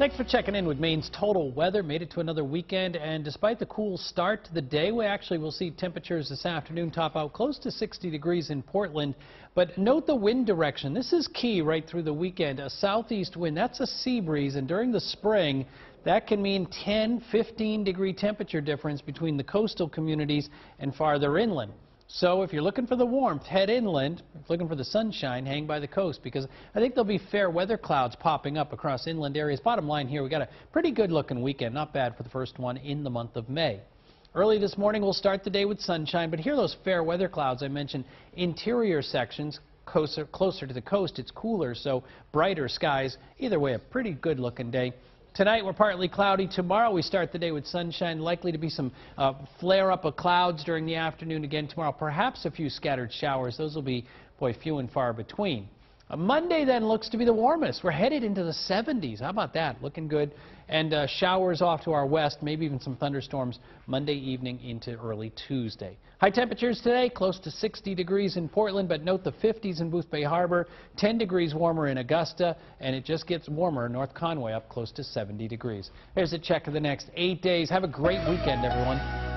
Thanks for checking in with Maine's Total Weather. Made it to another weekend, and despite the cool start to the day, we actually will see temperatures this afternoon top out close to 60 degrees in Portland. But note the wind direction. This is key right through the weekend. A southeast wind, that's a sea breeze, and during the spring, that can mean 10, 15-degree temperature difference between the coastal communities and farther inland. So if you're looking for the warmth, head inland. If you're looking for the sunshine, hang by the coast, because I think there'll be fair weather clouds popping up across inland areas. Bottom line here, we got a pretty good looking weekend. Not bad for the first one in the month of May. Early this morning, we'll start the day with sunshine, but here are those fair weather clouds I mentioned. Interior sections, closer to the coast, it's cooler, so brighter skies. Either way, a pretty good looking day. Tonight, we're partly cloudy. Tomorrow, we start the day with sunshine. Likely to be some flare-up of clouds during the afternoon again tomorrow. Perhaps a few scattered showers. Those will be, boy, few and far between. Monday, then, looks to be the warmest. We're headed into the 70s. How about that? Looking good. And showers off to our west, maybe even some thunderstorms Monday evening into early Tuesday. High temperatures today, close to 60 degrees in Portland, but note the 50s in Boothbay Harbor, 10 degrees warmer in Augusta, and it just gets warmer in North Conway, up close to 70 degrees. Here's a check of the next 8 days. Have a great weekend, everyone.